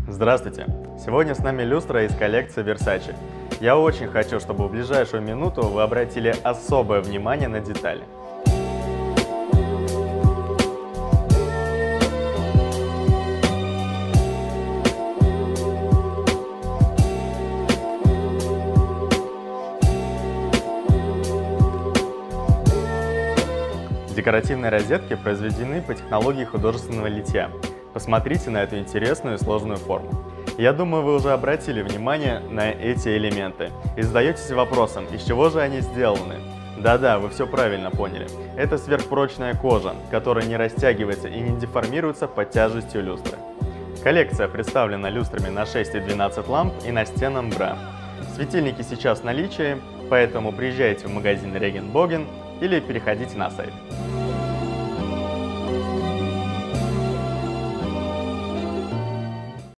Здравствуйте! Сегодня с нами люстра из коллекции Versace. Я очень хочу, чтобы в ближайшую минуту вы обратили особое внимание на детали. Декоративные розетки произведены по технологии художественного литья. Посмотрите на эту интересную и сложную форму. Я думаю, вы уже обратили внимание на эти элементы и задаетесь вопросом, из чего же они сделаны. Да-да, вы все правильно поняли. Это сверхпрочная кожа, которая не растягивается и не деформируется под тяжестью люстры. Коллекция представлена люстрами на 6 и 12 ламп и настенным бра. Светильники сейчас в наличии, поэтому приезжайте в магазин Regen Bogen или переходите на сайт.